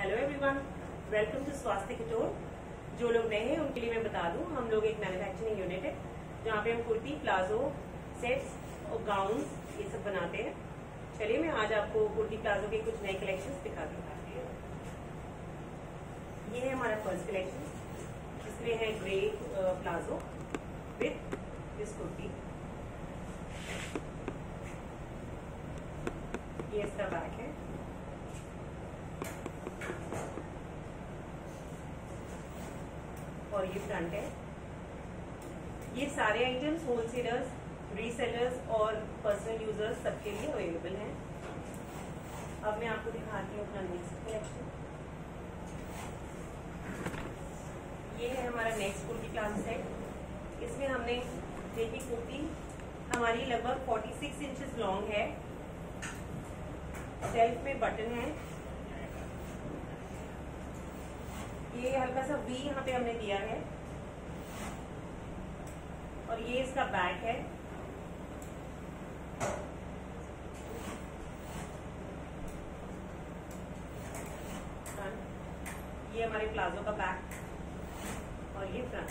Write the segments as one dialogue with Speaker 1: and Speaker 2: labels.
Speaker 1: Hello everyone, welcome to स्वास्थ्य किटोर। जो लोग नए हैं उनके लिए मैं बता दूं, हम लोग एक मैन्युफैक्चरिंग यूनिट है जहाँ पे हम कुर्ती, प्लाजो, सेट्स और गाउन्स ये सब बनाते हैं। चलिए मैं आज आपको कुर्ती प्लाजो के कुछ नए कलेक्शंस दिखा दूंगा। ये है हमारा फर्स्ट कलेक्शन, इसमें है grey palazzo with this kurti. ये इसका बैक है। और ये फ्रंट है। ये सारे आइटम्स होलसेलर्स, रीसेलर्स और पर्सनल यूजर्स सबके लिए अवेलेबल हैं। अब मैं आपको दिखाती हूँ अपना नेक्स्ट कलेक्शन। ये है हमारा नेक्स्ट कुर्ती प्लाजो सेट। इसमें हमने देखी कुर्ती हमारी लगभग 46 इंचेस लॉन्ग है। सेल्फ में बटन है। ये हल्का सा वी यहाँ पे हमने दिया है और ये इसका बैक है। ये हमारे प्लाजो का बैक और ये फ्रंट।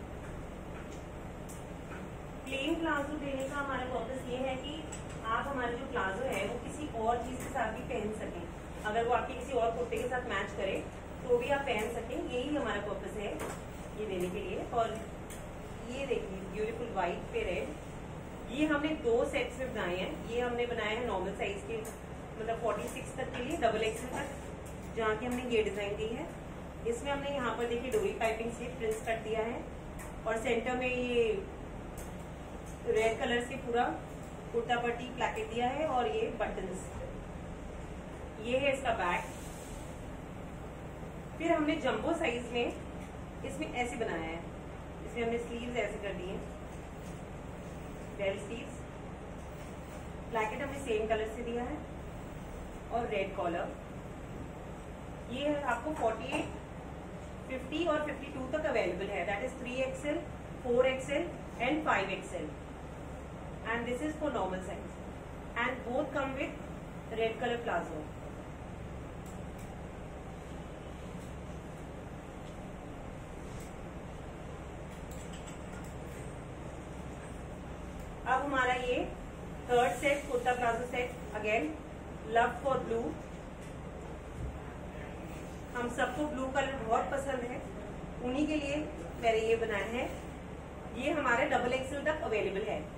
Speaker 1: प्लेन प्लाजो देने का हमारा पर्पस ये है कि आप हमारे जो प्लाजो है वो किसी और चीज के साथ भी पहन सकें। अगर वो आपके किसी और कुर्ते के साथ मैच करे तो भी आप पहन सकें, यही हमारा पर्पस है ये देने के लिए। और ये देखिए ब्यूटीफुल व्हाइट पे रेड। ये हमने 2 सेट्स में बनाए हैं। ये हमने बनाया है नॉर्मल साइज के, मतलब 46 तक के लिए, डबल एक्सल तक, जहाँ की हमने ये डिजाइन दी है। इसमें हमने यहाँ पर देखिए डोरी पाइपिंग से प्रिंट्स कट दिया है और सेंटर में ये रेड कलर से पूरा कुर्ता पट्टी प्लैकेट दिया है और ये बटन्स। ये है इसका बैक। फिर हमने जंबो साइज में इसमें ऐसे बनाया है। इसमें हमने स्लीव्स ऐसे कर दिए, बेल स्लीव्स। प्लैकेट हमने सेम कलर से दिया है और रेड कॉलर। ये आपको 48, 50 और 52 तक अवेलेबल है। That is 3XL, 4XL and 5XL। And this is for normal size and both come with red colour palazzo. अब हमारा ये third set kurta palazzo set, again love for blue. हम सबको ब्लू कलर बहुत पसंद है, उन्हीं के लिए मैंने ये बनाया है। ये हमारे डबल एक्सल तक अवेलेबल है।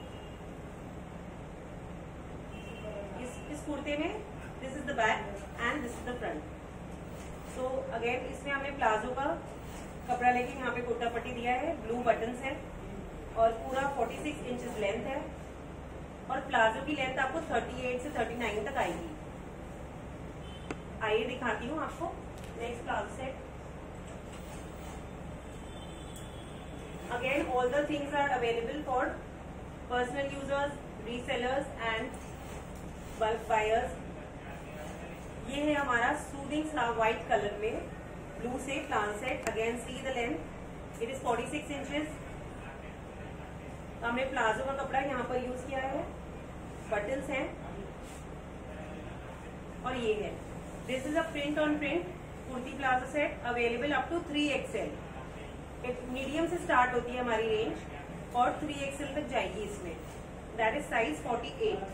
Speaker 1: इस कुर्ते में this is the back and this is the front. So again इसमें हमने प्लाजो का कपड़ा लेके यहाँ पे कुर्ता पट्टी दिया है, ब्लू बटन्स है और पूरा 46 इंचेस लेंथ है और प्लाजो की लेंथ आपको 38 से 39 तक आएगी। आइए दिखाती हूँ आपको next palazzo set. Again all the things are available for personal users, resellers and bulk buyers. ये है हमारा सूदिंग स्लाव व्हाइट कलर में ब्लू से plan set. Again see the length, it is 46 inches. हमने प्लाजो का कपड़ा यहाँ पर यूज किया है, बटन्स हैं और ये है। This is a print on print kurti palazzo set available up to 3XL। Medium से स्टार्ट होती है हमारी रेंज और 3XL तक जाएगी इसमें। That is size 48।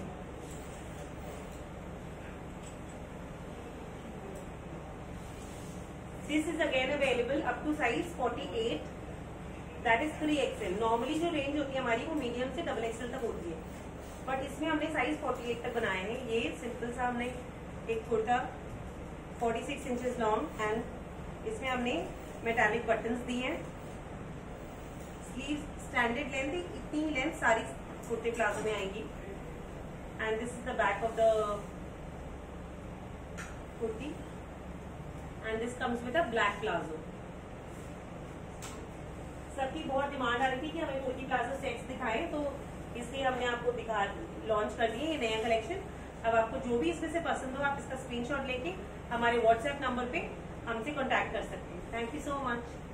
Speaker 1: This is again available up to size 48। That is 3XL। Normally जो रेंज होती है हमारी वो मीडियम से डबल एक्सल तक होती है, बट इसमें हमने साइज 48 तक बनाए हैं। ये सिंपल सा हमने एक कुर्ता 46 इंचेस लॉन्ग एंड इसमें हमने मेटालिक बटन्स दिए हैं। स्लीव स्टैंडर्ड लेंथ, इतनी ही लेंथ सारी कुर्ते प्लाजो में आएगी। And this is the back of the kurti and this comes with a black palazzo. सबकी बहुत डिमांड आ रही थी कि हमें कुर्ती प्लाजो सेट्स दिखाएं, तो इसलिए हमने आपको लॉन्च कर दिए ये नया कलेक्शन। अब आपको जो भी इसमें से पसंद हो आप इसका स्क्रीनशॉट लेके हमारे व्हाट्सएप नंबर पे हमसे कांटेक्ट कर सकते हैं। Thank you so much.